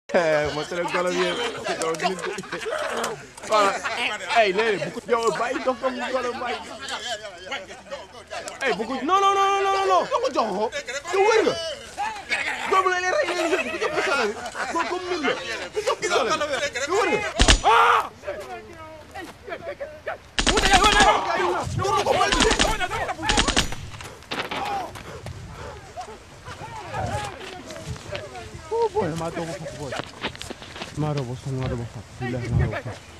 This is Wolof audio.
ma tere golo bi voilà ay léegi bu ko jox bàyyi dox ko golo bàyyi ay bu ko non non non non non ko jox ko yow wër nga doomu la lay rey léegi ko jox sala ko comme nit la ko jox sala yow wër nga ah oh boy ma do ko boy ma do ko